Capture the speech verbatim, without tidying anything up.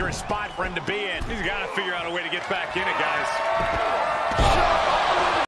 dangerous spot for him to be in. He's got to figure out a way to get back in it, guys.